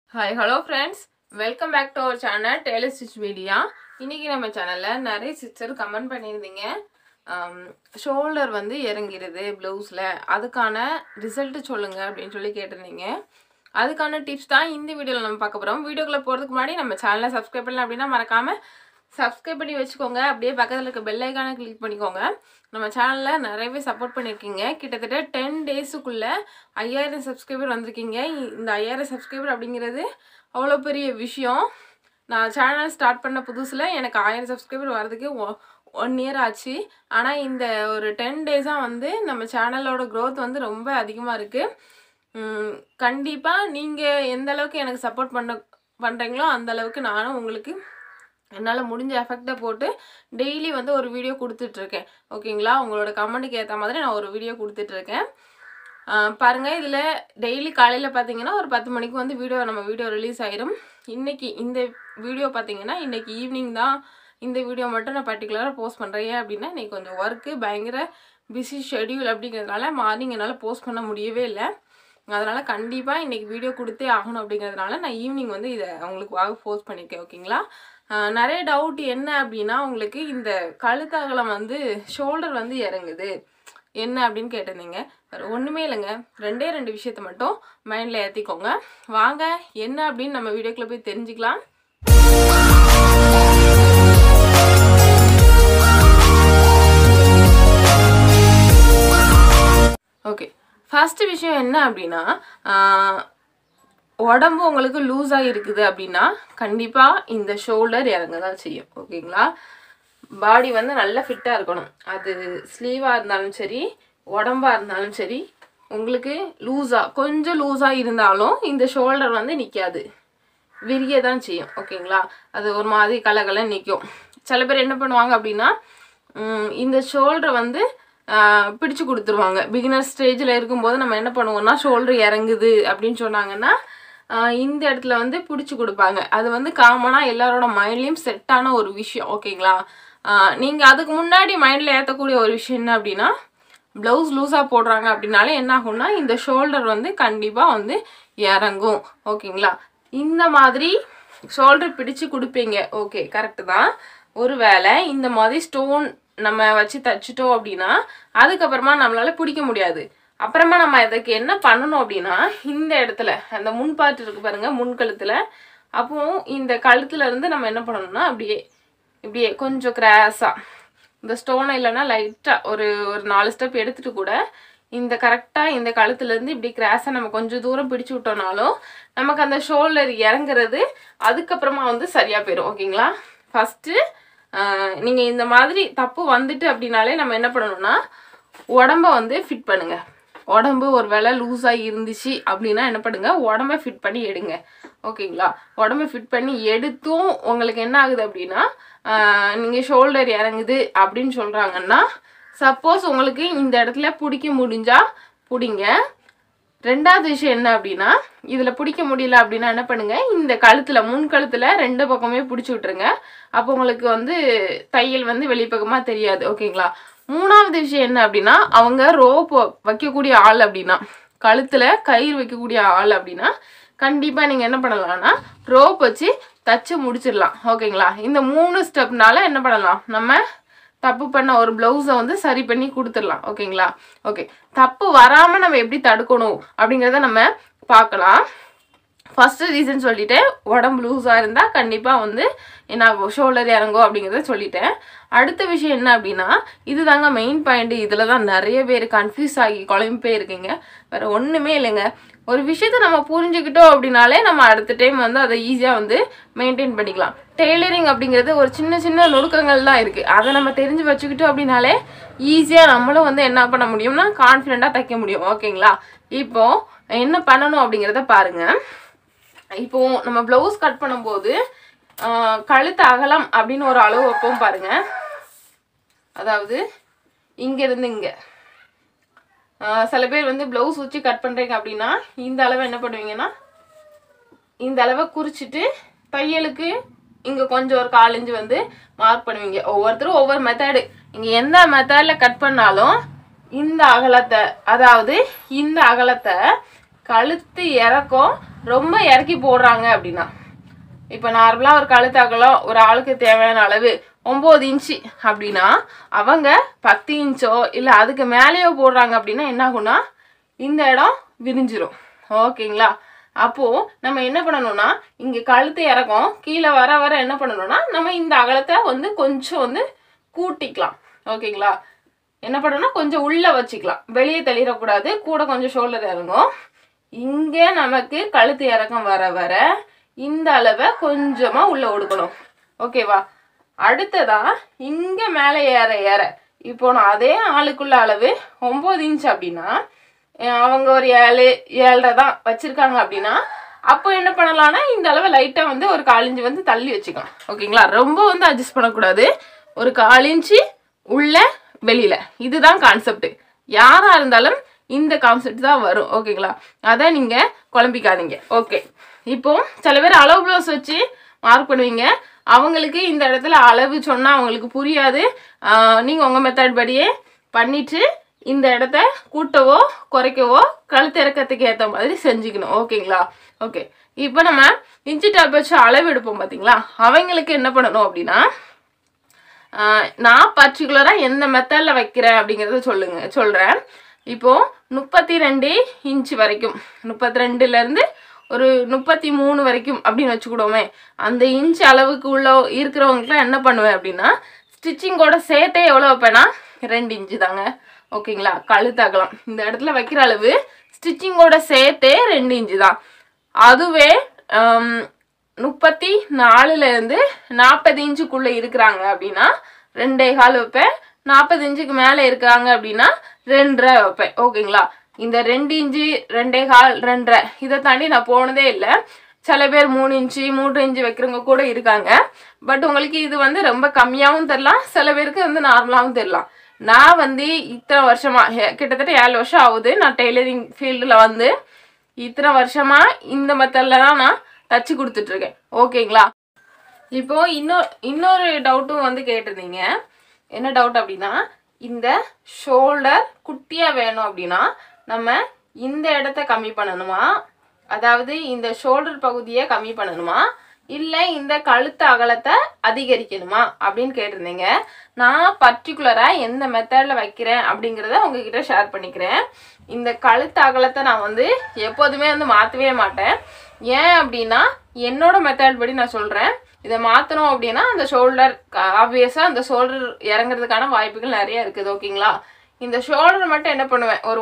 Hi, hello friends. Welcome back to our channel Tailor Stitch Media. இன்னைக்கு நம்ம சேனல்ல நிறைய சிஸ்டர் கமெண்ட் பண்ணிருந்தீங்க. ஷோல்டர் வந்து இறங்கிருது ப்ளவுஸ்ல. அதுக்கான ரிசல்ட் சொல்லுங்க அப்படினு சொல்லி கேட்டிருந்தீங்க. அதுக்கான டிப்ஸ் தான் இந்த வீடியோல நம்ம பார்க்க போறோம். வீடியோக்குள்ள போறதுக்கு முன்னாடி நம்ம சேனலை சப்ஸ்கிரைப் பண்ணல அப்படினா மறக்காம சப்ஸ்கிரைப் பண்ணி வச்சுக்கோங்க. அப்படியே பக்கத்துல இருக்க பெல் ஐகானை கிளிக் பண்ணிக்கோங்க. நம்ம சேனல்ல நிறையவே சப்போர்ட் பண்ணிருக்கீங்க. கிட்டத்தட்ட 10 டேஸ்க்குள்ள 5000 சப்ஸ்கிரைபர் வந்திருக்கீங்க. இந்த 5000 சப்ஸ்கிரைபர் அப்படிங்கிறது அவ்வளவு பெரிய விஷயம். நான் சேனல் ஸ்டார்ட் பண்ண புதுசுல எனக்கு 1000 சப்ஸ்கிரைபர் வரதுக்கு 1 இயர் ஆச்சு. ஆனா இந்த ஒரு 10 டேஸா வந்து நம்ம சேனலோட growth வந்து ரொம்ப அதிகமா இருக்கு. கண்டிப்பா நீங்க எந்த அளவுக்கு எனக்கு சப்போர்ட் பண்றீங்களோ அந்த அளவுக்கு நானும் உங்களுக்கு என்னால முடிஞ்ச எஃபெக்ட்ட போட்டு டெய்லி வந்து ஒரு வீடியோ கொடுத்துட்டு இருக்கேன். ஓகேங்களா? உங்களோட கமெண்ட்க்கு ஏத்த மாதிரி நான் ஒரு வீடியோ கொடுத்துட்டு இருக்கேன். பாருங்க இதுல டெய்லி காலையில பாத்தீங்கன்னா ஒரு 10 மணிக்கு வந்து நம்ம வீடியோ ரிலீஸ் ஆயிரும். இன்னைக்கு இந்த வீடியோ பாத்தீங்கன்னா இன்னைக்கு ஈவினிங் தான் இந்த வீடியோ மட்டும் நான் பர்టిక్యులரா போஸ்ட் பண்றேன். அப்படினா இன்னைக்கு கொஞ்சம் வர்க் பயங்கர பிஸி ஷெட்யூல் அப்படிங்கிறதுனால மார்னிங் என்னால போஸ்ட் பண்ண முடியவே இல்ல. அதனால கண்டிப்பா இன்னைக்கு வீடியோ கொடுத்தே ஆகணும் அப்படிங்கிறதுனால நான் ஈவினிங் வந்து இத உங்களுக்கு போஸ்ட் பண்ணிருக்கேன். ஓகேங்களா? நிறைய டவுட் என்ன அப்படினா உங்களுக்கு இந்த கழுத்து அகலம் வந்து ஷோல்டர் வந்து இறங்குது என்ன அப்படினு கேட்டிருந்தீங்க. வேற ஒண்ணுமே இல்லங்க. ரெண்டு விஷயத்தை மட்டும் மைண்ட்ல ஏத்திக்கோங்க. வாங்க என்ன அப்படினு நம்ம வீடியோக்குள்ள போய் தெரிஞ்சுக்கலாம். ஓகே. ஃபர்ஸ்ட் விஷயம் என்ன அப்படினா உடம்பு உங்களுக்கு லூஸா இருக்குது அப்படினா கண்டிப்பா இந்த ஷோல்டர் இறங்க தான் செய்யும். ஓகேங்களா? பாடி வந்து நல்ல ஃபிட்டா இருக்கணும். அது ஸ்லீவா இருந்தாலும் சரி, உடம்பா இருந்தாலும் சரி, உங்களுக்கு கொஞ்சம் லூஸா இருந்தாலும் இந்த ஷோல்டர் வந்து நிக்காது. விரிய தான் செய்யும். ஓகேங்களா? அது ஒரு மாதிரி கலகலன்னு நிக்கும். சில பேர் என்ன பண்ணுவாங்க அப்படினா இந்த ஷோல்டர் வந்து பிடிச்சு கொடுத்துருவாங்க. பிகினர் ஸ்டேஜ்ல இருக்கும்போது நம்ம என்ன பண்ணுவோம்னா ஷோல்டர் இறங்குது அப்படின்னு சொன்னாங்கன்னா இந்த இடத்துல வந்து பிடிச்சு கொடுப்பாங்க. அது வந்து காமனா எல்லாரோட மைண்ட்லயும் செட் ஆன ஒரு விஷயம். ஓகேங்களா? நீங்க அதுக்கு முன்னாடி மைண்ட்ல ஏத்தக்கூடிய ஒரு விஷயம் என்ன அப்படின்னா பிளவுஸ் லூஸா போடுறாங்க அப்படின்னாலே என்ன ஆகும்னா இந்த ஷோல்டர் வந்து கண்டிப்பா வந்து இறங்கும். ஓகேங்களா? இந்த மாதிரி ஷோல்டர் பிடிச்சு கொடுப்பீங்க. ஓகே, கரெக்ட் தான். ஒருவேளை இந்த மாதிரி ஸ்டோன் நம்ம வச்சு தச்சிட்டோம் அப்படின்னா அதுக்கப்புறமா நம்மளால பிடிக்க முடியாது. அப்புறமா நம்ம அதுக்கு என்ன பண்ணணும் அப்படின்னா இந்த இடத்துல அந்த முன் பார்ட் இருக்கு பாருங்க, முன்கழுத்துல. அப்போ இந்த கழுத்துல இருந்து நம்ம என்ன பண்ணணும்னா இப்படியே கொஞ்சம் கிராஸா இந்த ஸ்டோனை இல்லைன்னா லைட்டா ஒரு 4 ஸ்டெப் எடுத்துட்டு கூட இந்த கரெக்டா இந்த கழுத்துல இருந்து இப்படி கிராஸா நம்ம கொஞ்சம் தூரம் பிடிச்சு விட்டோம்னாலும் நமக்கு அந்த ஷோல்டர் இறங்குறது அதுக்கப்புறமா வந்து சரியா போயிடும். ஓகேங்களா? ஃபர்ஸ்ட் நீங்க இந்த மாதிரி தப்பு வந்துட்டு அப்படின்னாலே நம்ம என்ன பண்ணணும்னா உடம்ப வந்து ஃபிட் பண்ணுங்க. உடம்பு ஒருவேளை லூஸா இருந்துச்சு அப்படின்னா என்ன பண்ணுங்க, உடம்ப ஃபிட் பண்ணி எடுங்க. ஓகேங்களா? உடம்ப ஃபிட் பண்ணி எடுத்தும் உங்களுக்கு என்ன ஆகுது அப்படின்னா நீங்க ஷோல்டர் இறங்குது அப்படின்னு சொல்றாங்கன்னா சப்போஸ் உங்களுக்கு இந்த இடத்துல பிடிக்க முடிஞ்சா பிடிங்க. ரெண்டாவது விஷயம் என்ன அப்படின்னா இதுல பிடிக்க முடியல அப்படின்னா என்ன பண்ணுங்க, இந்த கழுத்துல முன்கழுத்துல 2 பக்கமே பிடிச்சு விட்டுருங்க. அப்போ உங்களுக்கு வந்து தையல் வந்து வெளிப்பக்கமா தெரியாது. ஓகேங்களா? மூணாவது விஷயம் என்ன அப்படின்னா அவங்க ரோப் வைக்கக்கூடிய ஆள் அப்படின்னா கழுத்துல கயிறு வைக்கக்கூடிய ஆள் அப்படின்னா கண்டிப்பா நீங்க என்ன பண்ணலாம்னா ரோப் வச்சு தச்சு முடிச்சிடலாம். ஓகேங்களா? இந்த 3 ஸ்டெப்னால என்ன பண்ணலாம், நம்ம தப்பு பண்ண ஒரு பிளவுஸை வந்து சரி பண்ணி கொடுத்துடலாம். ஓகேங்களா? ஓகே, தப்பு வராம நம்ம எப்படி தடுக்கணும் அப்படிங்கிறத நம்ம பார்க்கலாம். ஃபர்ஸ்ட் ரீசன் சொல்லிட்டேன். உடம்பு லூஸா இருந்தா கண்டிப்பா வந்து என்ன ஷோல்டர் இறங்கும் அப்படிங்கிறத சொல்லிட்டேன். அடுத்த விஷயம் என்ன அப்படின்னா இதுதாங்க மெயின் பாயிண்ட். இதுல தான் நிறைய பேர் கன்ஃபியூஸ் ஆகி குழம்பு போயிருக்கீங்க. வேற ஒண்ணுமே இல்லைங்க. ஒரு விஷயத்த நம்ம புரிஞ்சுக்கிட்டோம் அப்படின்னாலே நம்ம அடுத்த டைம் வந்து அதை ஈஸியா வந்து மெயின்டைன் பண்ணிக்கலாம். டெய்லரிங் அப்படிங்கிறது ஒரு சின்ன நுணுக்கங்கள் தான் இருக்கு. அதை நம்ம தெரிஞ்சு வச்சுக்கிட்டோம் அப்படின்னாலே ஈஸியா நம்மளும் வந்து என்ன பண்ண முடியும்னா கான்ஃபிடென்ட்டா தைக்க முடியும். ஓகேங்களா? இப்போ என்ன பண்ணணும் அப்படிங்கிறத பாருங்க. இப்போ நம்ம பிளவுஸ் கட் பண்ணும்போது கழுத்து அகலம் அப்படின்னு ஒரு அளவு வைப்போம் பாருங்க. அதாவது இங்க இருந்து இங்க சில பேர் வந்து பிளவுஸ் வச்சு கட் பண்றீங்க அப்படின்னா இந்த அளவை என்ன பண்ணுவீங்கன்னா இந்த அளவை குறிச்சிட்டு தையலுக்கு இங்க கொஞ்சம் ஒரு 1/4 இன்ச் வந்து மார்க் பண்ணுவீங்க. ஒவ்வொருத்தரும் ஒவ்வொரு மெத்தடு. நீங்க எந்த மெத்தட்ல கட் பண்ணாலும் இந்த அகலத்தை, அதாவது இந்த அகலத்தை கழுத்து இறக்கம் ரொம்ப இறக்கி போடுறாங்க அப்படின்னா, இப்போ நார்மலாக ஒரு கழுத்து அகலம் ஒரு ஆளுக்கு தேவையான அளவு 9 இன்ச்சு அப்படின்னா அவங்க 10 இன்ச்சோ இல்லை அதுக்கு மேலேயோ போடுறாங்க அப்படின்னா என்ன ஆகும்னா இந்த இடம் விரிஞ்சிரும். ஓகேங்களா? அப்போது நம்ம என்ன பண்ணணும்னா இங்கே கழுத்து இறக்கம் கீழே வர வர என்ன பண்ணணும்னா நம்ம இந்த அகலத்தை வந்து கொஞ்சம் வந்து கூட்டிக்கலாம். ஓகேங்களா? என்ன பண்ணணும்னா கொஞ்சம் உள்ளே வச்சுக்கலாம், வெளியே தள்ளிடக்கூடாது. கூட கொஞ்சம் ஷோல்டர் இறங்கும். இங்கே நமக்கு கழுத்து இறக்கம் வர வர இந்த அளவை கொஞ்சமாக உள்ளே ஒடுக்கணும். ஓகேவா? அடுத்ததா இங்கே மேலே ஏற ஏற இப்போ நான் அதே ஆளுக்குள்ள அளவு 9 இன்ச் அப்படின்னா அவங்க ஒரு 7-7.5 தான் வச்சுருக்காங்க அப்படின்னா அப்போ என்ன பண்ணலாம்னா இந்த அளவை லைட்டாக வந்து ஒரு 1/4 இன்ச்சு வந்து தள்ளி வச்சுக்கலாம். ஓகேங்களா? ரொம்ப வந்து அட்ஜஸ்ட் பண்ணக்கூடாது. ஒரு 1/4 இன்ச்சு உள்ள வெளியில், இதுதான் கான்செப்ட். யாராக இருந்தாலும் இந்த கான்செப்ட் தான் வரும். ஓகேங்களா? அதை நீங்கள் குழம்பிக்காதீங்க. ஓகே, இப்போ சில பேர் அளவு ப்ளவுஸ் வச்சு மார்க் பண்ணுவீங்க. அவங்களுக்கு இந்த இடத்துல அளவு சொன்னால் அவங்களுக்கு புரியாது. நீங்கள் உங்கள் மெத்தட் படியே பண்ணிவிட்டு இந்த இடத்த கூட்டவோ குறைக்கவோ கழுத்து இறக்கத்துக்கு ஏற்ற மாதிரி செஞ்சுக்கணும். ஓகேங்களா? ஓகே, இப்போ நம்ம இன்ச்சு டாப் வச்சு அளவு எடுப்போம் பார்த்தீங்களா? அவங்களுக்கு என்ன பண்ணணும் அப்படின்னா நான் பர்டிகுலராக எந்த மெத்தடில் வைக்கிறேன் அப்படிங்கிறத சொல்கிறேன். இப்போது 32 இன்ச்சு வரைக்கும், 32லேருந்து ஒரு 33 வரைக்கும் அப்படின்னு வச்சுக்கிடுவோமே. அந்த இன்ச் அளவுக்கு உள்ள இருக்கிறவங்களுக்குலாம் என்ன பண்ணுவேன் அப்படின்னா ஸ்டிச்சிங்கோட சேர்த்தே எவ்வளோ வைப்பேன்னா 2 இன்ச்சு தாங்க. ஓகேங்களா? கழுத்து அகலம் இந்த இடத்துல வைக்கிற அளவு ஸ்டிச்சிங்கோட சேர்த்தே 2 இன்ச்சு தான். அதுவே 34லேருந்து 40 இன்ச்சுக்குள்ளே இருக்கிறாங்க அப்படின்னா 2.25 வைப்பேன். 40 இன்ச்சுக்கு மேலே இருக்காங்க அப்படின்னா 2.5 வைப்பேன். ஓகேங்களா? இந்த 2 இன்ச்சு 2.25 2.5 இதை தாண்டி நான் போனதே இல்லை. சில பேர் 3 இன்ச்சு 3 இன்ச்சு வைக்கிறவங்க கூட இருக்காங்க. பட் உங்களுக்கு இது வந்து ரொம்ப கம்மியாகவும் தரலாம், சில பேருக்கு வந்து நார்மலாகவும் தரலாம். நான் வந்து இத்தனை வருஷமாக கிட்டத்தட்ட 7 வருஷம் ஆகுது நான் டெய்லரிங் ஃபீல்டில் வந்து இத்தனை வருஷமாக இந்த மெத்தடில் தான் நான் தச்சு கொடுத்துட்ருக்கேன். ஓகேங்களா? இப்போது இன்னொரு டவுட்டும் வந்து கேட்டிருந்தீங்க. என்ன டவுட் அப்படின்னா இந்த ஷோல்டர் குட்டியாக வேணும் அப்படின்னா நம்ம இந்த இடத்த கம்மி பண்ணணுமா, அதாவது இந்த ஷோல்டர் பகுதியை கம்மி பண்ணணுமா, இல்லை இந்த கழுத்து அகலத்தை அதிகரிக்கணுமா அப்படின்னு கேட்டிருந்தீங்க. நான் பர்டிகுலராக எந்த மெத்தடில் வைக்கிறேன் அப்படிங்கிறத உங்ககிட்ட ஷேர் பண்ணிக்கிறேன். இந்த கழுத்து அகலத்தை நான் வந்து எப்போதுமே வந்து மாற்றவே மாட்டேன். ஏன் அப்படின்னா என்னோட மெத்தட் படி நான் சொல்கிறேன். இதை மாற்றணும் அப்படின்னா அந்த ஷோல்டர் ஆப்வியஸாக அந்த ஷோல்டர் இறங்குறதுக்கான வாய்ப்புகள் நிறைய இருக்குது. ஓகேங்களா? இந்த ஷோல்டர் மட்டும் என்ன பண்ணுவேன், ஒரு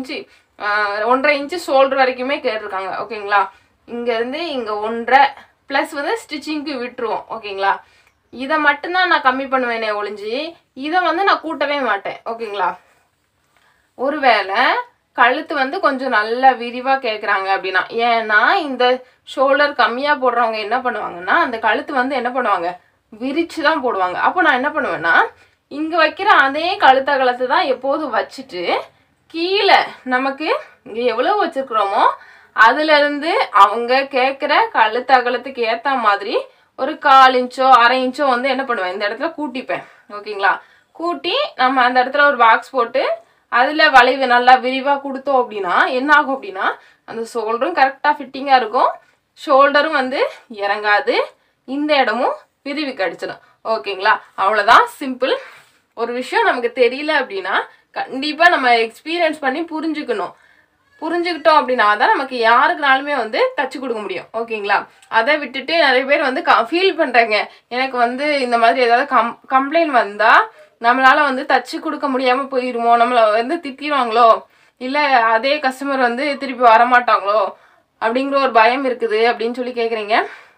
1.5 இன்ச்சு ஷோல்டர் வரைக்குமே கேட்டிருக்காங்க. ஓகேங்களா? இங்கேருந்து இங்கே 1.5 ப்ளஸ் வந்து ஸ்டிச்சிங்க்கு விட்டுருவோம். ஓகேங்களா? இதை மட்டும்தான் நான் கம்மி பண்ணுவேனே ஒழிஞ்சு இதை வந்து நான் கூட்டவே மாட்டேன். ஓகேங்களா? ஒருவேளை கழுத்து வந்து கொஞ்சம் நல்லா விரிவாக கேட்குறாங்க அப்படின்னா, ஏன்னா இந்த ஷோல்டர் கம்மியாக போடுறவங்க என்ன பண்ணுவாங்கன்னா அந்த கழுத்து வந்து என்ன பண்ணுவாங்க விரிச்சு தான் போடுவாங்க. அப்போ நான் என்ன பண்ணுவேன்னா இங்கே வைக்கிற அதே கழுத்து அகலத்தை தான் எப்போதும் வச்சுட்டு கீழே நமக்கு இங்கே எவ்வளோ வச்சுருக்குறோமோ அதுலேருந்து அவங்க கேட்குற கழுத்து அகலத்துக்கு ஏற்ற மாதிரி ஒரு 1/4 இன்ச்சோ 1/2 இன்ச்சோ வந்து என்ன பண்ணுவேன் இந்த இடத்துல கூட்டிப்பேன். ஓகேங்களா? கூட்டி நம்ம அந்த இடத்துல ஒரு பாக்ஸ் போட்டு அதில் வளைவு நல்லா விரிவாக கொடுத்தோம் அப்படின்னா என்ன ஆகும் அப்படின்னா அந்த ஷோல்டரும் கரெக்டாக ஃபிட்டிங்காக இருக்கும், ஷோல்டரும் வந்து இறங்காது, இந்த இடமும் விரிவு கடிச்சிடும். ஓகேங்களா? அவ்வளோதான், சிம்பிள். ஒரு விஷயம் நமக்கு தெரியல அப்படின்னா கண்டிப்பாக நம்ம எக்ஸ்பீரியன்ஸ் பண்ணி புரிஞ்சுக்கிட்டோம் அப்படின்னா தான் நமக்கு யாருக்குனாலுமே வந்து தச்சு கொடுக்க முடியும். ஓகேங்களா? அதை விட்டுட்டு நிறைய பேர் வந்து ஃபீல் பண்ணுறாங்க எனக்கு வந்து இந்த மாதிரி ஏதாவது கம்ப்ளைண்ட் வந்தால் நம்மளால் வந்து தச்சு கொடுக்க முடியாமல் போயிடுமோ, நம்மளை வந்து திட்டிடுவாங்களோ, இல்லை அதே கஸ்டமர் வந்து திருப்பி வரமாட்டாங்களோ அப்படிங்கிற ஒரு பயம் இருக்குது அப்படின்னு சொல்லி கேட்குறீங்க.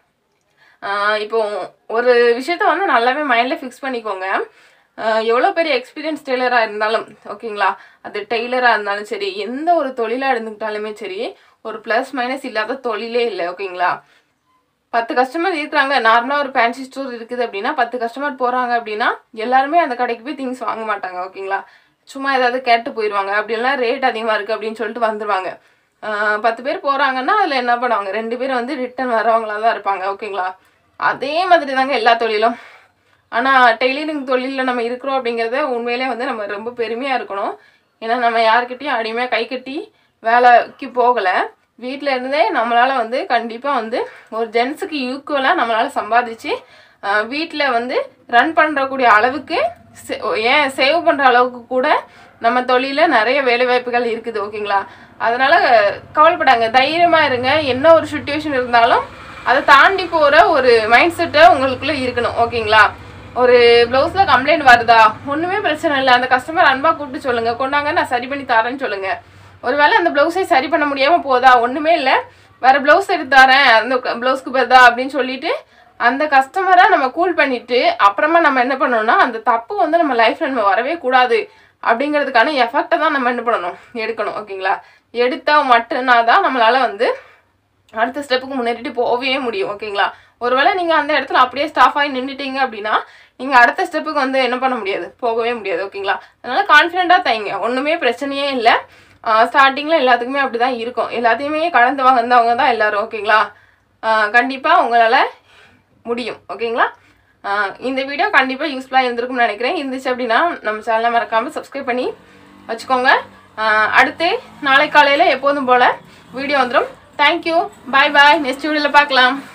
இப்போ ஒரு விஷயத்த வந்து நல்லாவே மைண்டில் ஃபிக்ஸ் பண்ணிக்கோங்க. எவ்வளோ பெரிய எக்ஸ்பீரியன்ஸ் டெய்லராக இருந்தாலும் ஓகேங்களா, அது டெய்லராக இருந்தாலும் சரி, எந்த ஒரு தொழிலாக இருந்துக்கிட்டாலுமே சரி, ஒரு ப்ளஸ் மைனஸ் இல்லாத தொழிலே இல்லை. ஓகேங்களா? 10 கஸ்டமர் இருக்கிறாங்க, நார்மலாக ஒரு ஃபேன்சி ஸ்டோர் இருக்குது அப்படின்னா 10 கஸ்டமர் போகிறாங்க அப்படின்னா எல்லாருமே அந்த கடைக்கு போய் திங்ஸ் வாங்க மாட்டாங்க. ஓகேங்களா? சும்மா ஏதாவது கேட்டு போயிடுவாங்க, அப்படின்லாம் ரேட் அதிகமாக இருக்குது அப்படின்னு சொல்லிட்டு வந்துடுவாங்க. 10 பேர் போகிறாங்கன்னா அதில் என்ன பண்ணுவாங்க, 2 பேர் வந்து ரிட்டன் வரவங்களா தான் இருப்பாங்க. ஓகேங்களா? அதே மாதிரி தாங்க எல்லா தொழிலும். ஆனால் டெய்லரிங் தொழிலில் நம்ம இருக்கிறோம் அப்படிங்கிறத உண்மையிலே வந்து நம்ம ரொம்ப பெருமையாக இருக்கணும். ஏன்னா நம்ம யாருக்கிட்டையும் அடிமையாக கை கட்டி வேலைக்கு போகலை, வீட்டில் இருந்தே நம்மளால் வந்து கண்டிப்பாக வந்து ஒரு ஜென்ஸுக்கு ஈக்குவலாக நம்மளால் சம்பாதிச்சு வீட்டில் வந்து ரன் பண்ணுறக்கூடிய அளவுக்கு ஏன் சேவ் பண்ணுற அளவுக்கு கூட நம்ம தொழிலில் நிறைய வேலைவாய்ப்புகள் இருக்குது. ஓகேங்களா? அதனால் கவலைப்படாங்க, தைரியமாக இருங்க. என்ன ஒரு சுச்சுவேஷன் இருந்தாலும் அதை தாண்டி போகிற ஒரு மைண்ட் செட்டை உங்களுக்குள்ளே இருக்கணும். ஓகேங்களா? ஒரு ப்ளவுஸில் கம்ப்ளைண்ட் வருதா, ஒன்றுமே பிரச்சனை இல்லை, அந்த கஸ்டமர் அன்பாக கூப்பிட்டு சொல்லுங்கள், கொண்டாங்க நான் சரி பண்ணி தரேன்னு சொல்லுங்கள். ஒருவேளை அந்த ப்ளவுஸை சரி பண்ண முடியாமல் போதா, ஒன்றுமே இல்லை, வேறு ப்ளவுஸ் எடுத்து தரேன் அந்த ப்ளவுஸ்க்கு பதிலா அப்படின்னு சொல்லிட்டு அந்த கஸ்டமரை நம்ம கூல் பண்ணிவிட்டு அப்புறமா நம்ம என்ன பண்ணணும்னா அந்த தப்பு வந்து நம்ம லைஃப்பில் நம்ம வரவே கூடாது அப்படிங்கிறதுக்கான எஃபெக்டை தான் நம்ம என்ன பண்ணணும், எடுக்கணும். ஓகேங்களா? எடுத்தால் மட்டும்னா தான் நம்மளால் வந்து அடுத்த ஸ்டெப்புக்கு முன்னேறிட்டு போகவே முடியும். ஓகேங்களா? ஒருவேளை நீங்கள் அந்த இடத்துல அப்படியே ஸ்டாஃப் ஆகி நின்றுட்டீங்க அப்படின்னா நீங்கள் அடுத்த ஸ்டெப்புக்கு வந்து என்ன பண்ண முடியாது, போகவே முடியாது. ஓகேங்களா? அதனால் கான்ஃபிடென்ட்டாக தைங்க, ஒன்றுமே பிரச்சனையே இல்லை. ஸ்டார்டிங்கில் எல்லாத்துக்குமே அப்படி தான் இருக்கும், எல்லாத்தையுமே கடந்து வந்தவங்க தான் எல்லோரும். ஓகேங்களா? கண்டிப்பாக உங்களால் முடியும். ஓகேங்களா? இந்த வீடியோ கண்டிப்பாக யூஸ்ஃபுல்லாக இருந்திருக்கும்னு நினைக்கிறேன். இருந்துச்சு அப்படின்னா நம்ம சேனலை மறக்காமல் சப்ஸ்கிரைப் பண்ணி வச்சுக்கோங்க. அடுத்து நாளை காலையில் எப்போதும் போல் வீடியோ வந்துடும். Thank you, bye bye. நெக்ஸ்ட் வீடியோவில் பார்க்கலாம்.